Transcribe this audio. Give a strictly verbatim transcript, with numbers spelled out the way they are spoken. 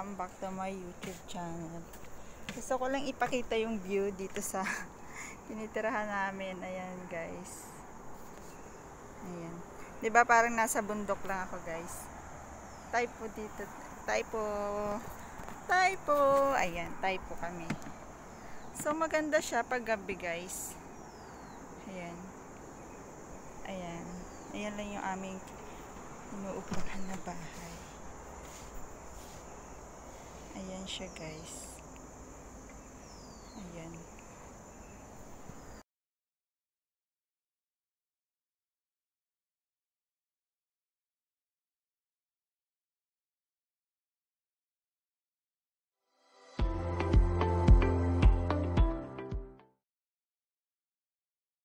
welcome back to my YouTube channel. Gusto ko lang ipakita yung view dito sa tinitirahan namin. Ayan guys. Ayan. Diba parang nasa bundok lang ako guys. Typo dito. Typo. Typo. Ayan. Typo kami. So maganda siya pag gabi guys. Ayan. Ayan. Ayan lang yung aming inuupahan na bahay. Ayan siya guys. Ayan.